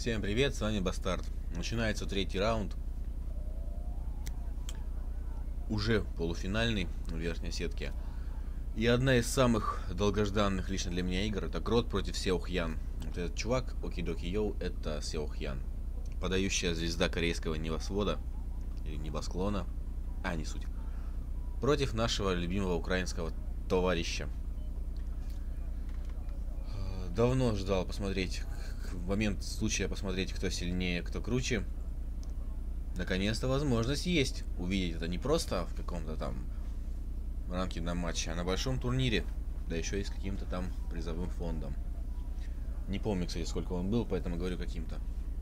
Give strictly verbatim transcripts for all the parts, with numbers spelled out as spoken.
Всем привет, с вами Бастард. Начинается третий раунд. Уже полуфинальный в верхней сетке. И одна из самых долгожданных лично для меня игр — это Крот против Сяохьян. Вот этот чувак, Окидоки Йоу, это Сяохьян. Подающая звезда корейского небосвода. Или небосклона. А, не суть. Против нашего любимого украинского товарища. Давно ждал посмотреть, в момент случая посмотреть, кто сильнее, кто круче. Наконец-то возможность есть увидеть это не просто в каком-то там ранкинговом матче, а на большом турнире, да еще и с каким-то там призовым фондом. Не помню, кстати, сколько он был, поэтому говорю каким-то.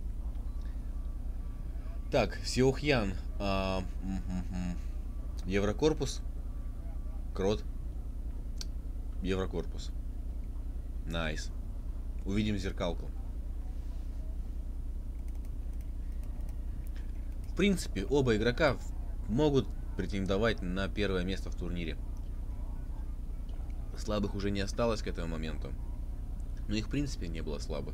Так, Сяохьян, а, Еврокорпус, Крот, Еврокорпус. Найс. Увидим зеркалку. В принципе, оба игрока могут претендовать на первое место в турнире. Слабых уже не осталось к этому моменту. Но их в принципе не было слабых.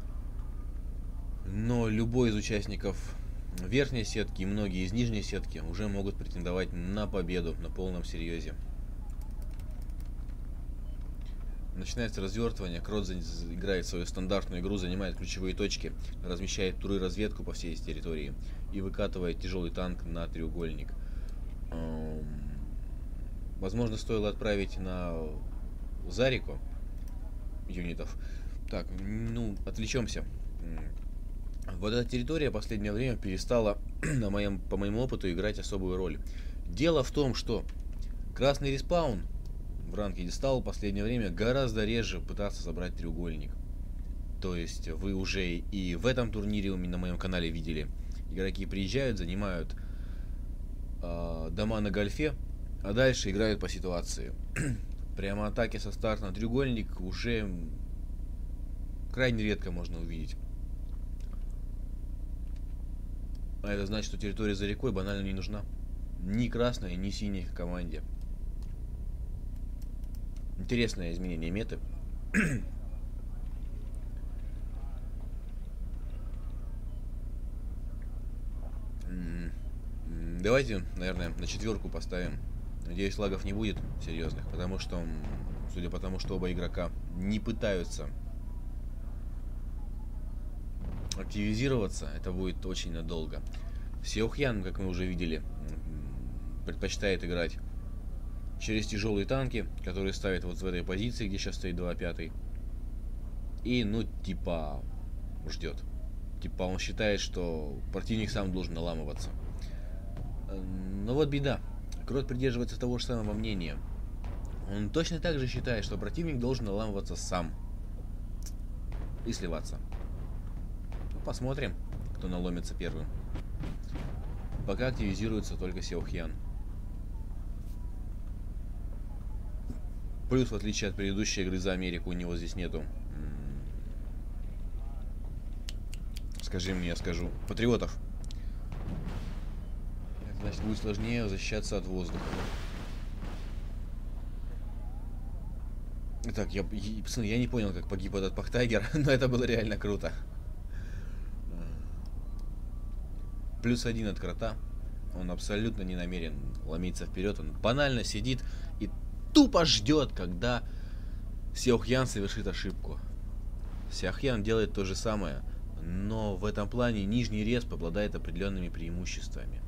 Но любой из участников верхней сетки и многие из нижней сетки уже могут претендовать на победу на полном серьезе. Начинается развертывание. Крот играет свою стандартную игру, занимает ключевые точки, размещает туры разведку по всей территории и выкатывает тяжелый танк на треугольник. Возможно, стоило отправить на Зарику юнитов. Так, ну, отвлечемся. Вот эта территория в последнее время перестала на моем, по моему опыту играть особую роль. Дело в том, что красный респаун в ранкеде стал в последнее время гораздо реже пытаться собрать треугольник. То есть вы уже и в этом турнире у меня на моем канале видели. Игроки приезжают, занимают э, дома на гольфе, а дальше играют по ситуации. Прямо атаки со старта на треугольник уже крайне редко можно увидеть. А это значит, что территория за рекой банально не нужна. Ни красной, ни синей команде. Интересное изменение меты. Давайте, наверное, на четверку поставим. Надеюсь, лагов не будет серьезных, потому что, судя по тому, что оба игрока не пытаются активизироваться, это будет очень надолго. Сяохьян, как мы уже видели, предпочитает играть через тяжелые танки, которые ставят вот в этой позиции, где сейчас стоит два пятый. И, ну, типа, ждет. Типа, он считает, что противник сам должен наламываться. Но вот беда. Крот придерживается того же самого мнения. Он точно так же считает, что противник должен наламываться сам. И сливаться. Ну, посмотрим, кто наломится первым. Пока активизируется только Сяохьян. Плюс, в отличие от предыдущей игры за Америку, у него здесь нету, скажи мне, я скажу, патриотов. Это значит, будет сложнее защищаться от воздуха. Так, я, пацаны, я не понял, как погиб этот Пахтайгер, но это было реально круто. Плюс один от Крота. Он абсолютно не намерен ломиться вперед. Он банально сидит и тупо ждет, когда Сяохьян совершит ошибку. Сяохьян делает то же самое, но в этом плане нижний респ обладает определенными преимуществами.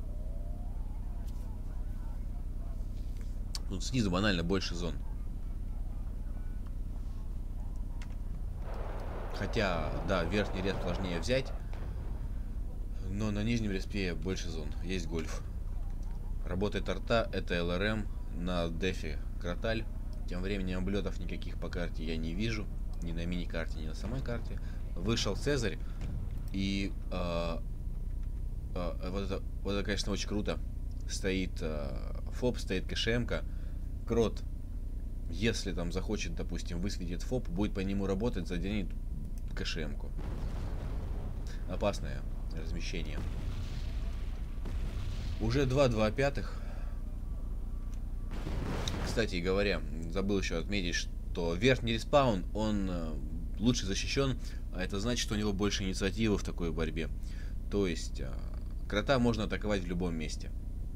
Тут снизу банально больше зон. Хотя, да, верхний респ сложнее взять, но на нижнем респе больше зон. Есть гольф. Работает арта, это эл эр эм на дефе Кроталь. Тем временем облетов никаких по карте я не вижу. Ни на мини-карте, ни на самой карте. Вышел Цезарь. И э, э, вот, это, вот это, конечно, очень круто. Стоит э, ФОП, стоит КШМ-ка. Крот, если там захочет, допустим, высветит ФОП, будет по нему работать, заденет КШМ-ку. Опасное размещение. Уже два два пятых. Кстати говоря, забыл еще отметить, что верхний респаун, он лучше защищен А это значит, что у него больше инициативы в такой борьбе. То есть, крота можно атаковать в любом месте.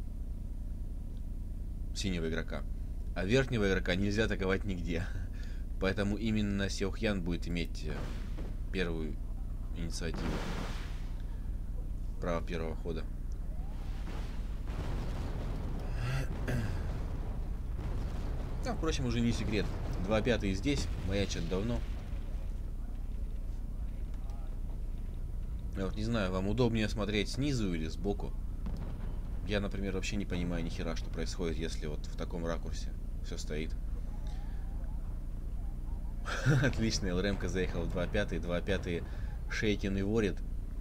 Синего игрока. А верхнего игрока нельзя атаковать нигде. Поэтому именно Сяохьян будет иметь первую инициативу. Право первого хода. А, впрочем, уже не секрет. Два пятые здесь, маячат давно. Я вот не знаю, вам удобнее смотреть снизу или сбоку? Я, например, вообще не понимаю ни хера, что происходит, если вот в таком ракурсе все стоит. Отлично, ЛРМ-ка заехал в два пятые, два пятые Шейкин и Ворит.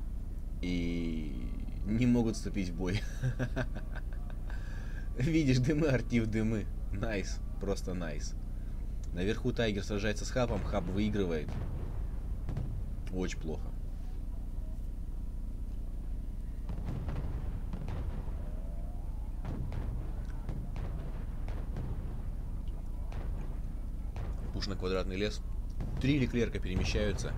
И не могут вступить в бой. Видишь, дымы, Артив, дымы. Найс, просто найс. Наверху Тайгер сражается с Хабом, Хаб выигрывает. Очень плохо. Пуш на квадратный лес. Три Леклерка перемещаются.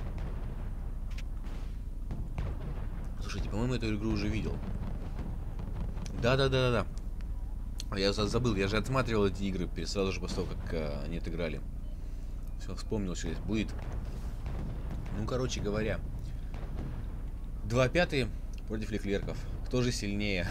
Слушайте, по-моему, эту игру уже видел. Да-да-да-да-да. Я забыл, я же отсматривал эти игры сразу же после того, как а, они отыграли. Все, вспомнил, что здесь будет. Ну, короче говоря. Два пятые против Леклерков. Кто же сильнее?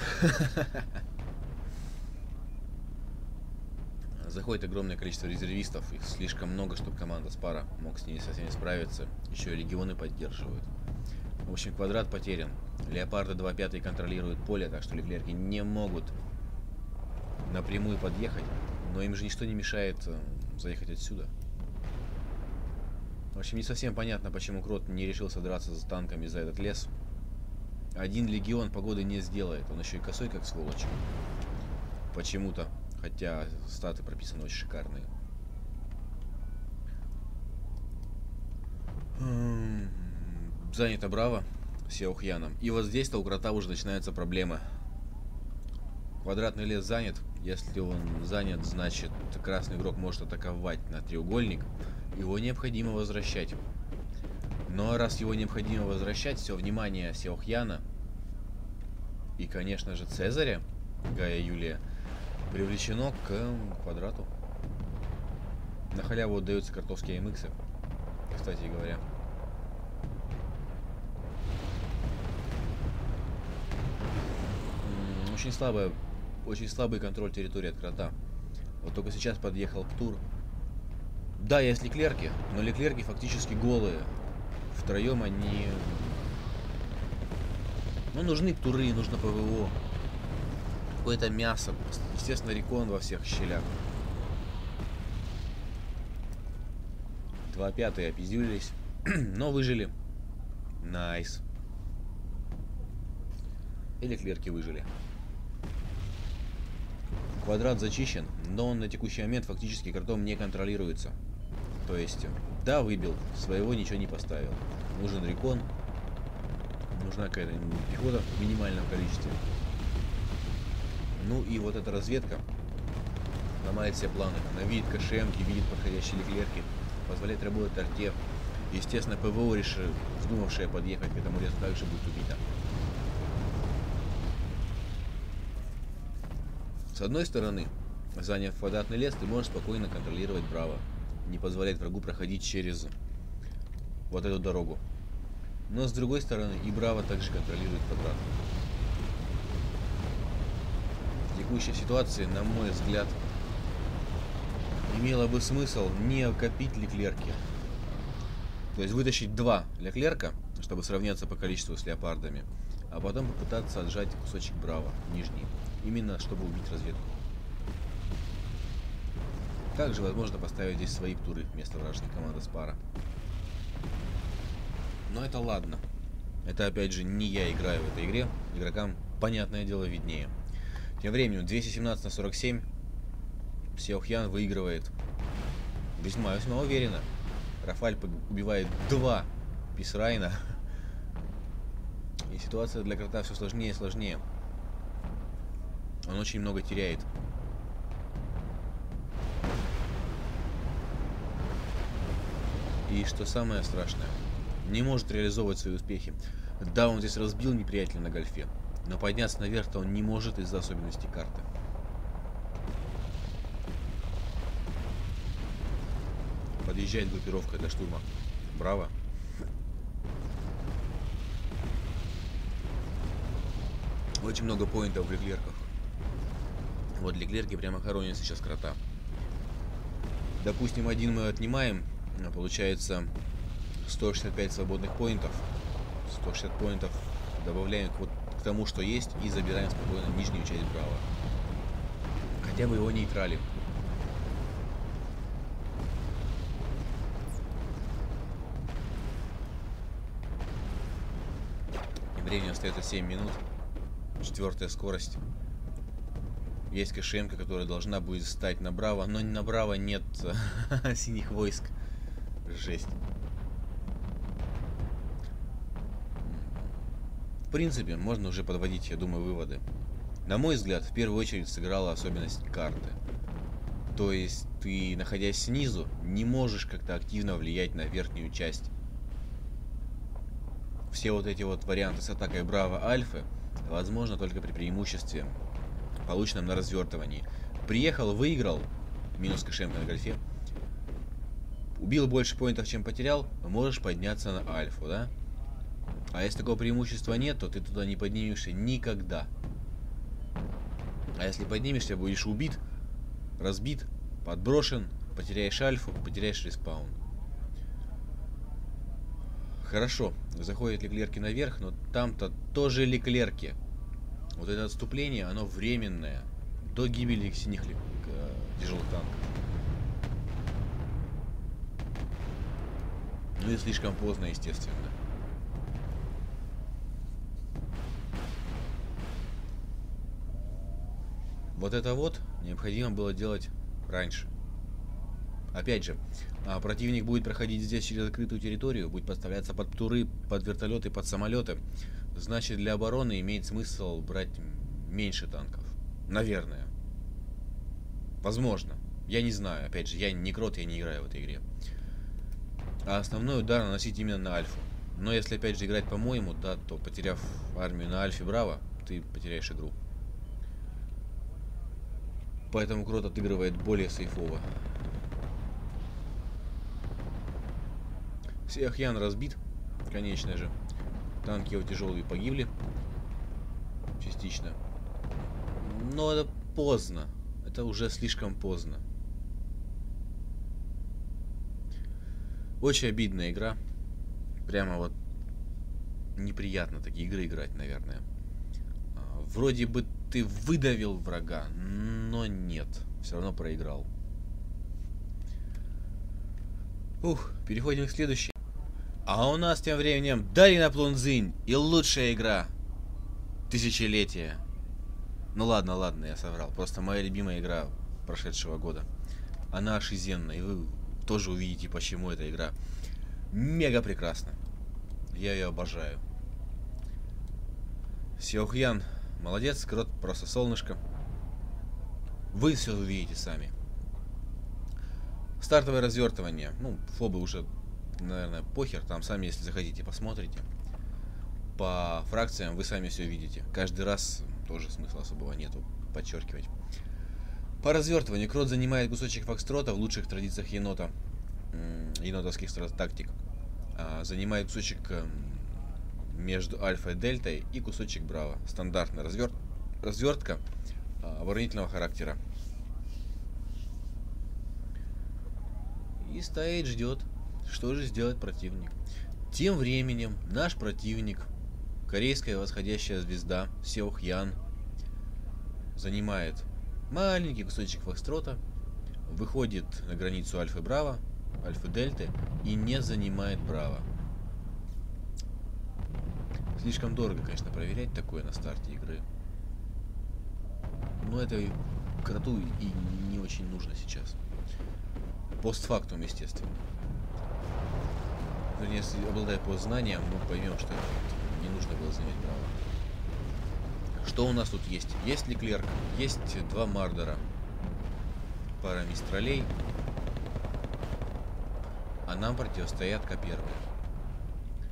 Заходит огромное количество резервистов. Их слишком много, чтобы команда Спара мог с ними совсем справиться. Еще и легионы поддерживают. В общем, квадрат потерян. Леопарды два пятые контролируют поле, так что Леклерки не могут напрямую подъехать. Но им же ничто не мешает заехать отсюда. В общем, не совсем понятно, почему Крот не решился драться за танками за этот лес. Один легион погоды не сделает. Он еще и косой, как сволочь. Почему-то. Хотя статы прописаны очень шикарные. Занято Браво Сяохьяном. И вот здесь-то у Крота уже начинается проблема. Квадратный лес занят. Если он занят, значит красный игрок может атаковать на треугольник. Его необходимо возвращать. Но раз его необходимо возвращать, все внимание Сяохьяна и, конечно же, Цезаря, Гая Юлия, привлечено к квадрату. На халяву отдаются картовские эм иксы, кстати говоря. Очень слабая, очень слабый контроль территории от Крота. Вот только сейчас подъехал Птур. Да, есть Леклерки, но Леклерки фактически голые. Втроем они... Ну, нужны Птуры, нужно ПВО. Какое-то мясо. Естественно, рекон во всех щелях. Два пятые опиздюлились, но выжили. Найс. И Леклерки выжили. Квадрат зачищен, но он на текущий момент фактически Кротом не контролируется. То есть, да, выбил, своего ничего не поставил. Нужен рекон. Нужна какая-то пехота в минимальном количестве. Ну и вот эта разведка ломает все планы. Она видит КШМки, видит подходящие Леклерки, позволяет работать арте. Естественно, ПВО, решив, вздумавшая подъехать к этому лесу, также будет убита. С одной стороны, заняв квадратный лес, ты можешь спокойно контролировать Браво. Не позволять врагу проходить через вот эту дорогу. Но с другой стороны, и Браво также контролирует квадрат. В текущей ситуации, на мой взгляд, имело бы смысл не копить Леклерки. То есть вытащить два Леклерка, чтобы сравняться по количеству с леопардами, а потом попытаться отжать кусочек Браво, нижний, именно чтобы убить разведку. Также возможно поставить здесь свои Птуры вместо вражеской команды Спара. Но это ладно. Это опять же не я играю в этой игре. Игрокам, понятное дело, виднее. Тем временем двести семнадцать на сорок семь. Сяохьян выигрывает весьма-весьма уверенно. Рафаль убивает два Писрайна. И ситуация для Крота все сложнее и сложнее. Он очень много теряет. И что самое страшное, не может реализовывать свои успехи. Да, он здесь разбил неприятеля на гольфе, но подняться наверх-то он не может из-за особенностей карты. Подъезжает группировка для штурма. Браво. Очень много поинтов в Леклерках. Вот Леклерки прямо хоронят сейчас крота. Допустим, один мы отнимаем, получается сто шестьдесят пять свободных поинтов. сто шестьдесят поинтов добавляем к, вот, к тому, что есть, и забираем спокойно нижнюю часть Браво. Хотя бы его нейтралим. Времени остается семь минут. Четвертая скорость. Есть КШМ-ка, которая должна будет встать на Браво, но на Браво нет синих войск. Жесть. В принципе, можно уже подводить, я думаю, выводы. На мой взгляд, в первую очередь сыграла особенность карты. То есть ты, находясь снизу, не можешь как-то активно влиять на верхнюю часть. Все вот эти вот варианты с атакой Браво Альфы возможно только при преимуществе, полученном на развертывании. Приехал, выиграл, минус КШМ на гольфе, убил больше поинтов, чем потерял, можешь подняться на Альфу, да? А если такого преимущества нет, то ты туда не поднимешься никогда. А если поднимешься, будешь убит, разбит, подброшен, потеряешь Альфу, потеряешь респаун. Хорошо, заходят Леклерки наверх, но там-то тоже Леклерки. Вот это отступление, оно временное. До гибели синих лек... тяжелых танков. Ну и слишком поздно, естественно. Вот это вот необходимо было делать раньше. Опять же, противник будет проходить здесь через открытую территорию, будет подставляться под туры, под вертолеты, под самолеты. Значит, для обороны имеет смысл брать меньше танков. Наверное. Возможно. Я не знаю. Опять же, я не крот, я не играю в этой игре. А основной удар наносить именно на Альфу. Но если опять же играть по-моему, да, то потеряв армию на Альфе Браво, ты потеряешь игру. Поэтому крот отыгрывает более сейфово. Сеохьян разбит, конечно же. Танки его тяжелые погибли. Частично. Но это поздно. Это уже слишком поздно. Очень обидная игра. Прямо вот неприятно такие игры играть, наверное. Вроде бы ты выдавил врага, но нет. Все равно проиграл. Ух, переходим к следующей. А у нас тем временем Дарина Плунзинь и лучшая игра тысячелетия. Ну ладно, ладно, я соврал. Просто моя любимая игра прошедшего года. Она ошизенная, и вы тоже увидите, почему эта игра мега прекрасна. Я ее обожаю. Сеохьян молодец, крот просто солнышко. Вы все увидите сами. Стартовое развертывание. Ну, фобы уже, наверное, похер. Там сами, если захотите, посмотрите. По фракциям вы сами все видите. Каждый раз тоже смысла особого нету подчеркивать. По развертыванию крот занимает кусочек фокстрота в лучших традициях енота. Енотовских тактик. Занимает кусочек между альфа и дельтой и кусочек браво. Стандартная развер... развертка оборонительного характера. И стоит, ждет, что же сделает противник. Тем временем наш противник, корейская восходящая звезда Сеохьян, занимает маленький кусочек фокстрота, выходит на границу альфа браво, альфа дельты и не занимает браво. Слишком дорого, конечно, проверять такое на старте игры. Но это кроту и не очень нужно сейчас. Постфактум, естественно. Но если обладая постзнанием, мы поймем, что не нужно было занять право. Что у нас тут есть? Есть Леклерк, есть два Мардера, пара Мистралей, а нам противостоят Коперны.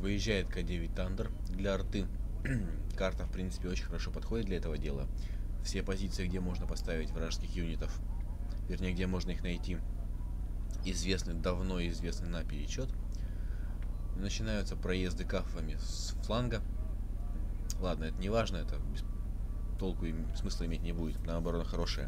Выезжает К девять Thunder для арты. Карта, в принципе, очень хорошо подходит для этого дела. Все позиции, где можно поставить вражеских юнитов, вернее, где можно их найти, известны, давно известны наперечет. Начинаются проезды кафами с фланга. Ладно, это не важно, это без толку и смысла иметь не будет. Наоборот, хорошее.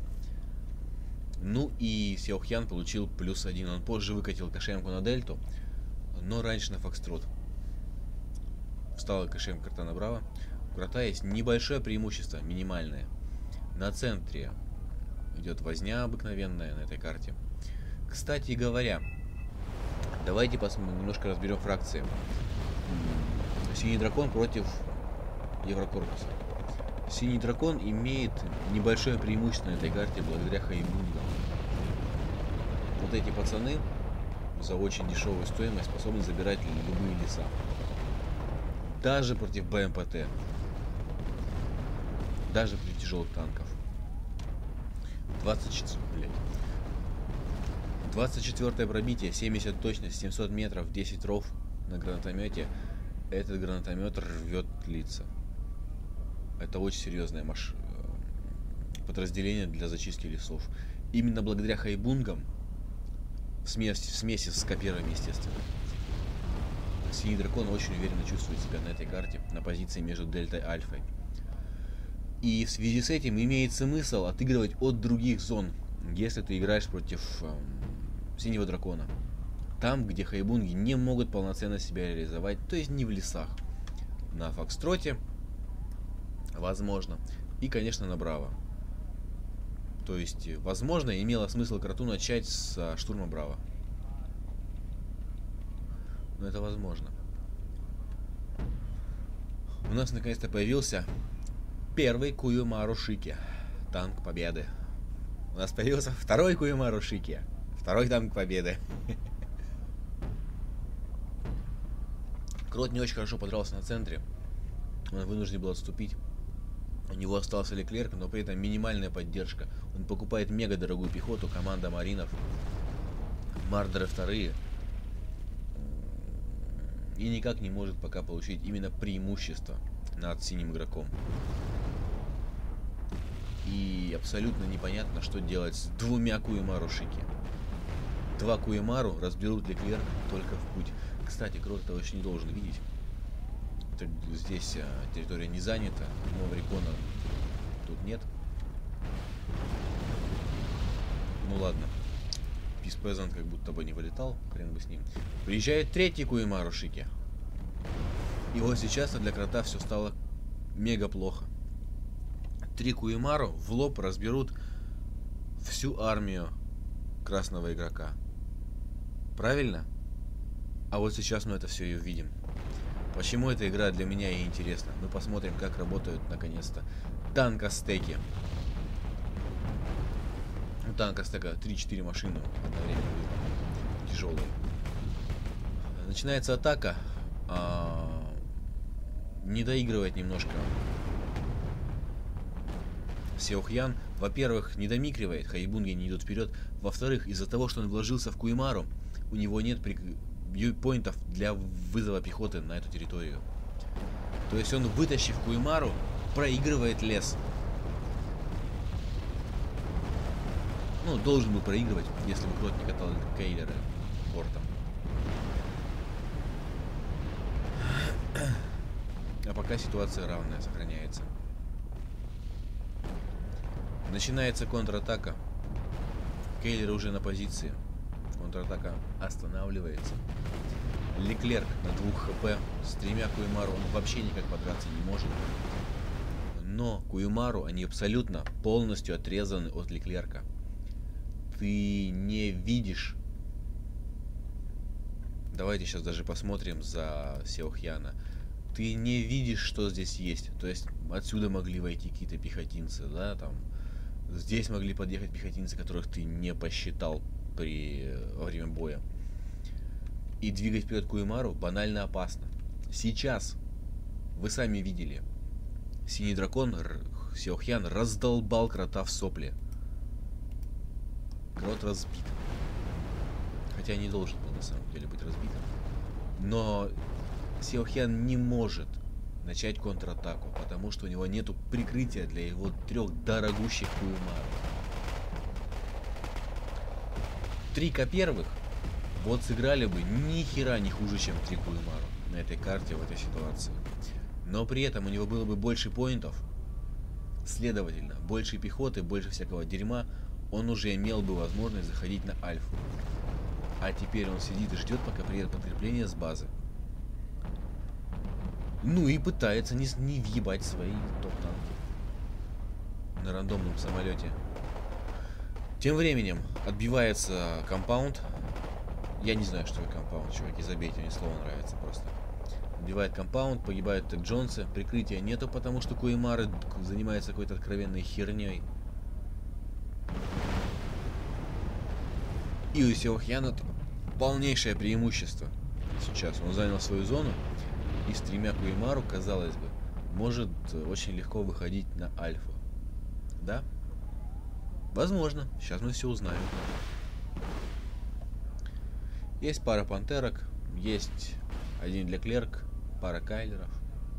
Ну и Сяохьян получил плюс один. Он позже выкатил КШМ-ку на дельту, но раньше на Фокстрот. Встала КШМ карта направо. У крота есть небольшое преимущество, минимальное. На центре идет возня обыкновенная на этой карте. Кстати говоря, давайте посмотрим, немножко разберем фракции. Синий дракон против Еврокорпуса. Синий дракон имеет небольшое преимущество на этой карте благодаря хайбунгам. Вот эти пацаны за очень дешевую стоимость способны забирать любые леса. Даже против БМПТ. Даже против тяжелых танков. двадцать четыре, блядь. двадцать четвёртое пробитие, семьдесят точность, семьсот метров, десять ров на гранатомете. Этот гранатомет рвет лица. Это очень серьезное маш... подразделение для зачистки лесов. Именно благодаря хайбунгам, в смеси, в смеси с копирами, естественно, Синий дракон очень уверенно чувствует себя на этой карте, на позиции между дельтой и альфой. И в связи с этим имеет смысл отыгрывать от других зон, если ты играешь против эм, синего дракона. Там, где хайбунги не могут полноценно себя реализовать, то есть не в лесах. На Фокстроте, возможно. И, конечно, на Браво. То есть, возможно, имело смысл кроту начать с штурма Браво. Но это возможно. У нас наконец-то появился первый Куюмару Шики. Танк победы. У нас появился второй Куюмару Шики. Второй танк победы. Крот не очень хорошо подрался на центре. Он вынужден был отступить. У него остался Леклерк, но при этом минимальная поддержка. Он покупает мега дорогую пехоту, команда маринов, мардеры вторые. И никак не может пока получить именно преимущество над синим игроком. И абсолютно непонятно, что делать с двумя Куюмару Шики. Два Куюмару разберут Леклерк только в путь. Кстати, Крот этого еще не должен видеть. Здесь а, территория не занята, но Рекона тут нет. Ну ладно. Писпезант как будто бы не вылетал, хрен бы с ним. Приезжает третий Куюмару Шики. И вот сейчас для Крота все стало мега плохо. Три Куюмару в лоб разберут всю армию красного игрока. Правильно? А вот сейчас мы это все и увидим. Почему эта игра для меня и интересна? Мы посмотрим, как работают наконец-то танкостеки. У танкостека три-четыре машины одновременно тяжелые. Начинается атака. А, не доигрывает немножко Сяохьян. Во-первых, не домикривает, хайбунги не идут вперед. Во-вторых, из-за того, что он вложился в Куюмару, у него нет при... вьюпоинтов для вызова пехоты на эту территорию. То есть он, вытащив Куюмару, проигрывает лес. Ну, должен был проигрывать, если бы Крот не катал Кейлера портом. А пока ситуация равная сохраняется. Начинается контратака. Кейлер уже на позиции. Контратака останавливается. Леклерк на двух хп. С тремя Куюмару он вообще никак подраться не может. Но Куюмару, они абсолютно полностью отрезаны от Леклерка. Ты не видишь. Давайте сейчас даже посмотрим за Сяохьяна. Ты не видишь, что здесь есть. То есть отсюда могли войти какие-то пехотинцы, да, там. Здесь могли подъехать пехотинцы, которых ты не посчитал при во время боя. И двигать вперед Куюмару банально опасно. Сейчас вы сами видели. Синий дракон Сяохьян раздолбал Крота в сопли. Крот разбит. Хотя не должен был на самом деле быть разбитым. Но Сяохьян не может начать контратаку, потому что у него нету прикрытия для его трех дорогущих Куюмару. Три-ка первых вот сыграли бы ни хера не хуже, чем три Куюмару на этой карте в этой ситуации. Но при этом у него было бы больше поинтов, следовательно, больше пехоты, больше всякого дерьма, он уже имел бы возможность заходить на альфу. А теперь он сидит и ждет, пока приедет подкрепление с базы. Ну и пытается не, не въебать свои топ-танки на рандомном самолете. Тем временем отбивается компаунд. Я не знаю, что это компаунд, чуваки, забейте, мне слово нравится просто. Отбивает компаунд, погибают Тек Джонсы, прикрытия нету, потому что Куюмары занимаются какой-то откровенной херней. И у Сяохьяна полнейшее преимущество. Сейчас он занял свою зону, и с тремя Куюмару, казалось бы, может очень легко выходить на альфу. Да? Возможно. Сейчас мы все узнаем. Есть пара пантерок, есть один Леклерк, пара Кайлеров.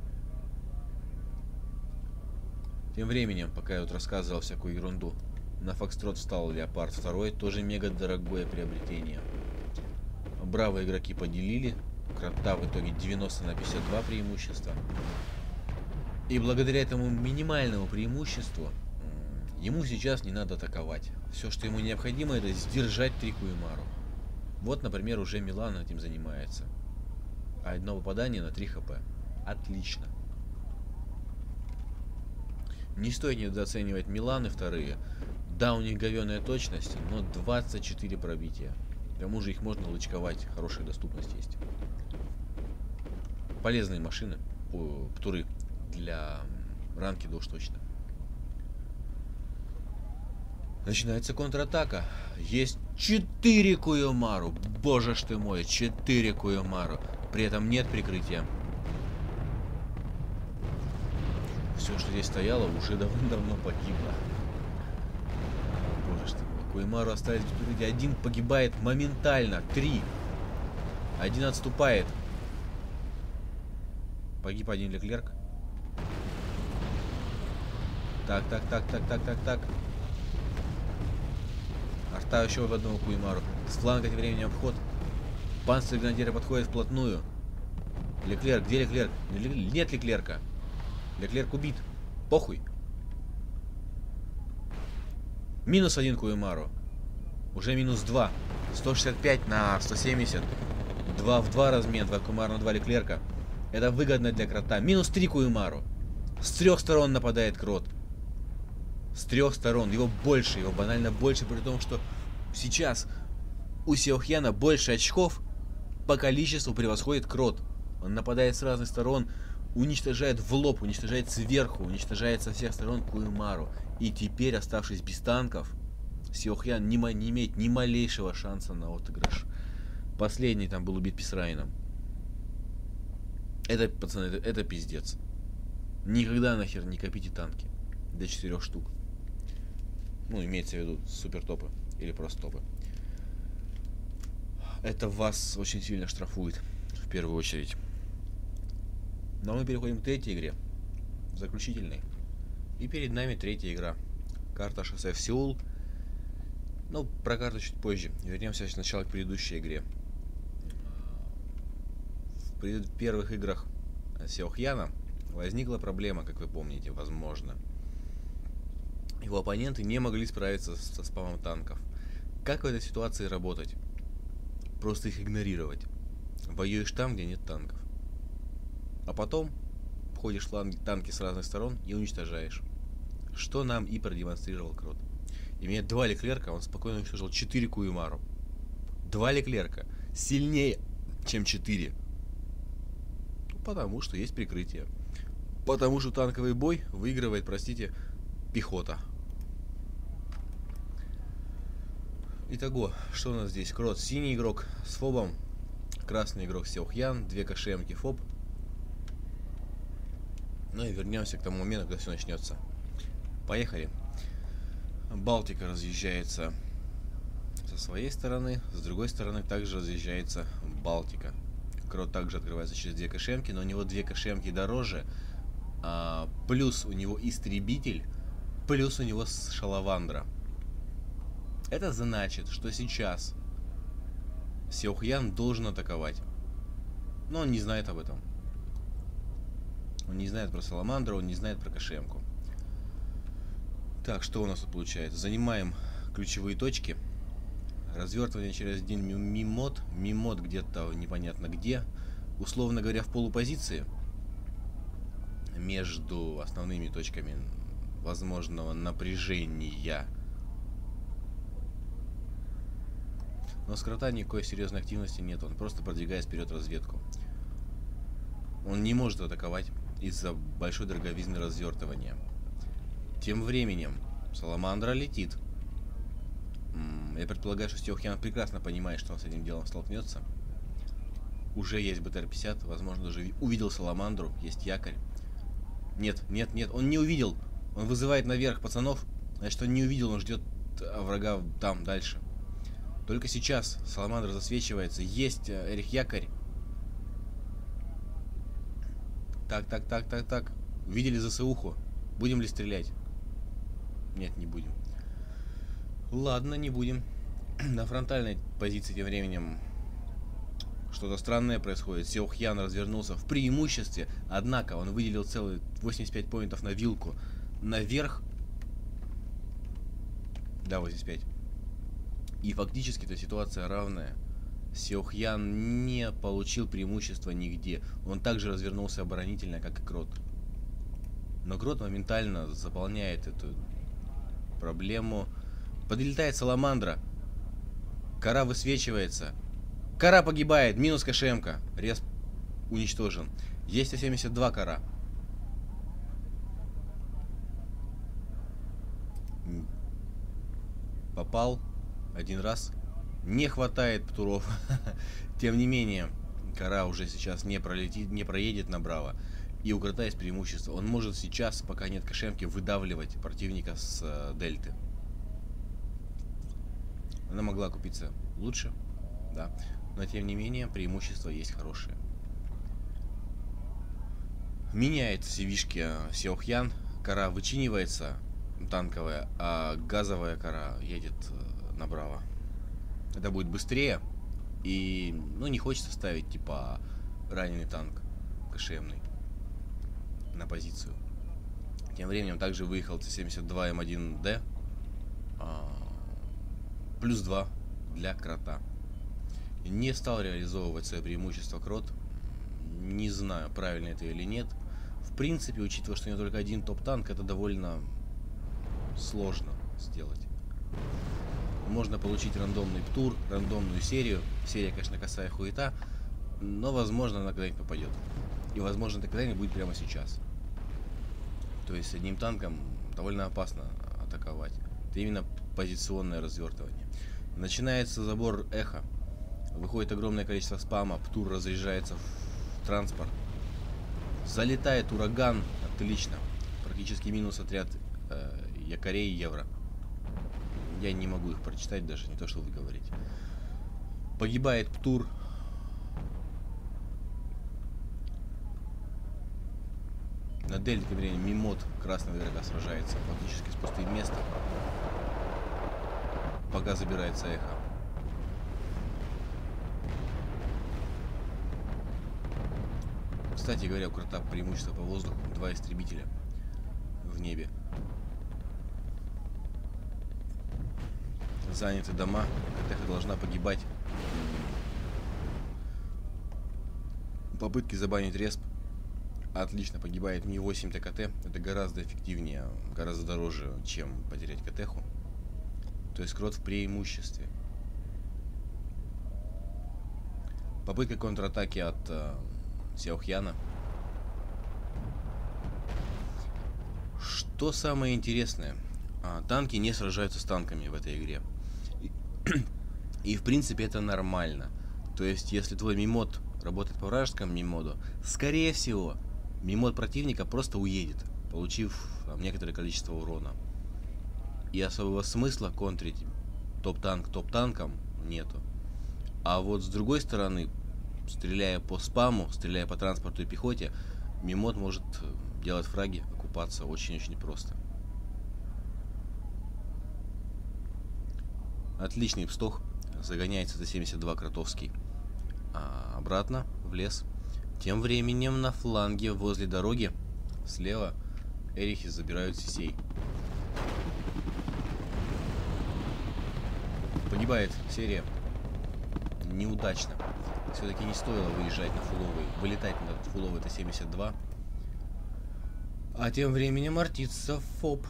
Тем временем, пока я тут рассказывал всякую ерунду, на Фокстрот встал Леопард два, тоже мега дорогое приобретение. Бравые игроки поделили, Крота в итоге девяносто на пятьдесят два преимущества. И благодаря этому минимальному преимуществу ему сейчас не надо атаковать. Все, что ему необходимо, это сдержать три Куюмару. Вот, например, уже Милан этим занимается. А одно попадание на три хп. Отлично. Не стоит недооценивать Миланы вторые. Да, у них говёная точность, но двадцать четыре пробития. К тому же их можно лучковать, хорошая доступность есть. Полезные машины, птуры для ранкеда уж точно. Начинается контратака. Есть четыре Куюмару. Боже ж ты мой, четыре Куюмару. При этом нет прикрытия. Все, что здесь стояло, уже давно-давно погибло. Боже ж ты мой. Куюмару остались без прикрытия. Один погибает моментально. Три. Один отступает. Погиб один Леклерк. Так, так, так, так, так, так, так. Арта еще в одного Куюмару. С фланга тем временем обход. Панцирь гренадера подходит вплотную. Леклерк, где Леклерк? Нет Леклерка. Леклерк убит. Похуй. Минус один Куюмару. Уже минус два. сто шестьдесят пять на сто семьдесят. два в два размен. два Куюмару на два Леклерка. Это выгодно для Крота. Минус три Куюмару. С трех сторон нападает Крот. С трех сторон. Его больше. Его банально больше. При том, что сейчас у Сяохьяна больше очков по количеству превосходит Крот. Он нападает с разных сторон. Уничтожает в лоб. Уничтожает сверху. Уничтожает со всех сторон Куюмару. И теперь, оставшись без танков, Сяохьян не, не имеет ни малейшего шанса на отыгрыш. Последний там был убит Писрайном. Это, пацаны, это, это пиздец. Никогда нахер не копите танки. До четырех штук. Ну, имеется в виду супер топы. Или просто топы. Это вас очень сильно штрафует. В первую очередь. Но мы переходим к третьей игре. Заключительной. И перед нами третья игра. Карта шоссе в Сеул. Ну, про карту чуть позже. Вернемся сначала к предыдущей игре. В первых играх Сяохьяна возникла проблема, как вы помните, возможно. Его оппоненты не могли справиться со спамом танков. Как в этой ситуации работать? Просто их игнорировать. Воюешь там, где нет танков. А потом входишь в танки с разных сторон и уничтожаешь. Что нам и продемонстрировал Крот. Имея два Леклерка, он спокойно уничтожил четыре Куюмару. Два Леклерка сильнее, чем четыре. Потому что есть прикрытие. Потому что танковый бой выигрывает, простите, пехота. Итого, что у нас здесь? Крот, синий игрок с фобом, красный игрок Сяохьян, две КШМки фоб. Ну и вернемся к тому моменту, когда все начнется. Поехали. Балтика разъезжается со своей стороны, с другой стороны также разъезжается Балтика. Крот также открывается через две кэшемки, но у него две кэшемки дороже. А, плюс у него истребитель, плюс у него шалавандра. Это значит, что сейчас Сяохьян должен атаковать. Но он не знает об этом. Он не знает про саламандру, он не знает про кэшемку. Так, что у нас тут получается? Занимаем ключевые точки. Развертывание через один мимод. Мимод где-то непонятно где. Условно говоря, в полупозиции. Между основными точками возможного напряжения. Но с Крота никакой серьезной активности нет. Он просто продвигает вперед разведку. Он не может атаковать из-за большой дороговизны развертывания. Тем временем Саламандра летит. Я предполагаю, что Сяохьян прекрасно понимает, что он с этим делом столкнется. Уже есть бэ тэ эр пятьдесят, возможно, даже увидел Саламандру, есть якорь. Нет, нет, нет, он не увидел. Он вызывает наверх пацанов. Значит, он не увидел, он ждет врага там, дальше. Только сейчас Саламандра засвечивается. Есть Эрих якорь. Так, так, так, так, так. Увидели ЗСУху. Будем ли стрелять? Нет, не будем. Ладно, не будем. На фронтальной позиции тем временем что-то странное происходит. Сяохьян развернулся в преимуществе, однако он выделил целые восемьдесят пять поинтов на вилку. Наверх. Да, восемьдесят пять. И фактически эта ситуация равная. Сяохьян не получил преимущества нигде. Он также развернулся оборонительно, как и Крот. Но Крот моментально заполняет эту проблему. Подлетает Саламандра. Кара высвечивается. Кара погибает. Минус кэшемка. Рез уничтожен. Есть семьдесят два Кара. Попал. Один раз. Не хватает птуров. Тем не менее, Кара уже сейчас не пролетит, не проедет на Браво. И у Крота есть преимущество. Он может сейчас, пока нет кэшемки, выдавливать противника с э, дельты. Она могла купиться лучше, да. Но тем не менее, преимущество есть хорошее. Меняет сивишки Сяохьян. Кара вычинивается, танковая, а газовая Кара едет на Браво. Это будет быстрее. И, ну, не хочется ставить, типа, раненый танк КШМный на позицию. Тем временем также выехал Т семьдесят два М один Д. А, плюс два для Крота. Не стал реализовывать свое преимущество Крот. Не знаю, правильно это или нет. В принципе, учитывая, что у него только один топ-танк, это довольно сложно сделать. Можно получить рандомный птур, рандомную серию. Серия, конечно, косая хуета, но, возможно, она когда-нибудь попадет. И, возможно, это когда-нибудь будет прямо сейчас. То есть с одним танком довольно опасно атаковать. Это именно позиционное развертывание. Начинается забор эхо. Выходит огромное количество спама. Птур разряжается в транспорт. Залетает ураган. Отлично. Практически минус отряд э, якорей евро. Я не могу их прочитать даже, не то что вы говорите. Погибает Птур. На дельте, тем временем, Мимод красного игрока сражается фактически с пустым местом. Пока забирается эхо. Кстати говоря, у Крота преимущество по воздуху. Два истребителя в небе. Заняты дома. Катеха должна погибать. Попытки забанить респ. Отлично, погибает Ми восемь ТКТ. Это гораздо эффективнее, гораздо дороже, чем потерять Катеху. То есть Крот в преимуществе. Попытка контратаки от э, Сяохьяна. Что самое интересное? А, танки не сражаются с танками в этой игре. И, и в принципе это нормально. То есть если твой мимод работает по вражескому мимоду, скорее всего мимод противника просто уедет, получив там некоторое количество урона. И особого смысла контрить топ-танк топ-танком нету. А вот с другой стороны, стреляя по спаму, стреляя по транспорту и пехоте, Мимод может делать фраги, окупаться очень-очень просто. Отличный пстох. Загоняется за семьдесят два Кротовский. А обратно в лес. Тем временем на фланге возле дороги слева Эрихи забирают Сисей. Погибает серия. Неудачно. Все-таки не стоило выезжать на фуловый. Вылетать на фуловый Т семьдесят два. А тем временем артится ФОП.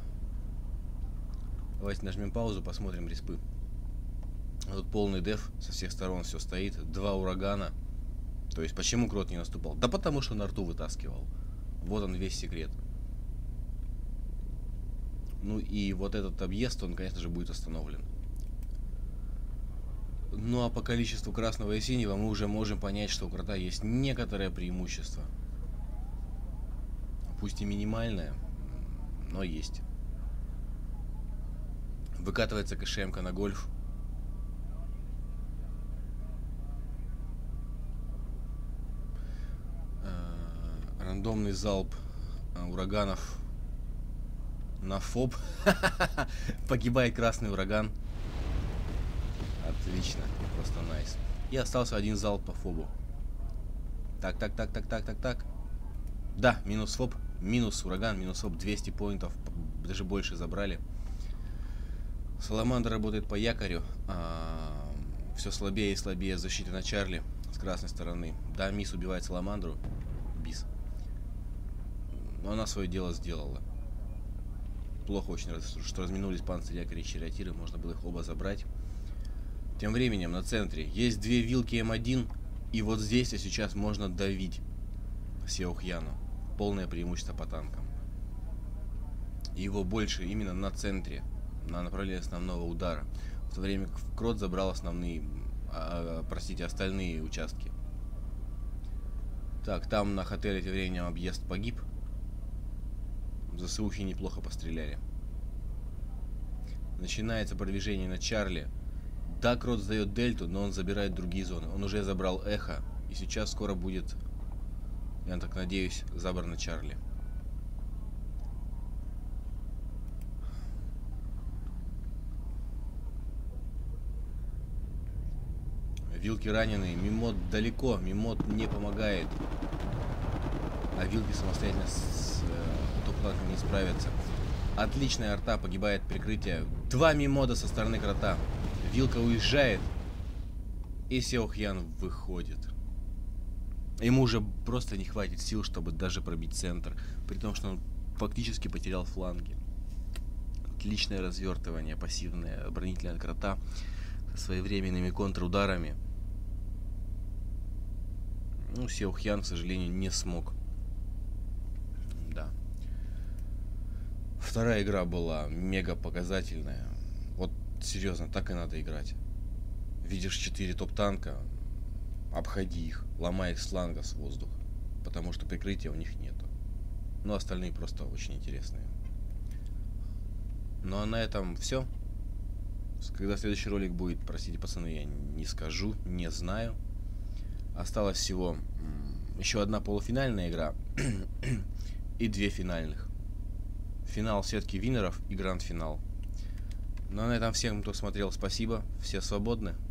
Давайте нажмем паузу, посмотрим респы. Тут полный деф, со всех сторон все стоит. Два урагана. То есть почему Крот не наступал? Да потому что он арту вытаскивал. Вот он весь секрет. Ну и вот этот объезд, он, конечно же, будет остановлен. Ну а по количеству красного и синего мы уже можем понять, что у Крота есть некоторое преимущество. Пусть и минимальное, но есть. Выкатывается КШМ-ка на гольф. Рандомный залп ураганов на ФОБ. Погибает красный ураган. Отлично, просто найс. И остался один залп по ФОБу. Так, так, так, так, так, так, так. Да, минус ФОБ, минус ураган, минус ФОБ, двести поинтов, даже больше забрали. Саламандра работает по якорю. А, все слабее и слабее защита на Чарли с красной стороны. Да, Мисс убивает Саламандру. Бис. Но она свое дело сделала. Плохо очень, что разминулись панцири, якори и чариатиры. Можно было их оба забрать. Тем временем на центре есть две вилки М один. И вот здесь и сейчас можно давить Сеохьяну. Полное преимущество по танкам. Его больше именно на центре. На направлении основного удара. В то время как Крот забрал основные, а, простите, остальные участки. Так, там на Хотеле тем временем объезд погиб. ЗСУхи неплохо постреляли. Начинается продвижение на Чарли. Да, Крот сдает дельту, но он забирает другие зоны. Он уже забрал Эхо. И сейчас скоро будет, я так надеюсь, забрано Чарли. Вилки раненые. Мимод далеко. Мимод не помогает. А вилки самостоятельно с э, топ-танками не справятся. Отличная арта. Погибает прикрытие. Два мимода со стороны Крота. Вилка уезжает. И Сеохьян выходит. Ему уже просто не хватит сил, чтобы даже пробить центр. При том, что он фактически потерял фланги. Отличное развертывание. Пассивное оборонительное от Крота. Со своевременными контрударами. Ну, Сеохьян, к сожалению, не смог. Да. Вторая игра была мега показательная. Вот серьезно, так и надо играть. Видишь четыре топ-танка, обходи их, ломай их с фланга, с воздуха. Потому что прикрытия у них нету. Но остальные просто очень интересные. Ну а на этом все. Когда следующий ролик будет, простите, пацаны, я не скажу, не знаю. Осталось всего еще одна полуфинальная игра и две финальных. Финал сетки виннеров и гранд-финал. Ну а на этом всем, кто смотрел, спасибо. Все свободны.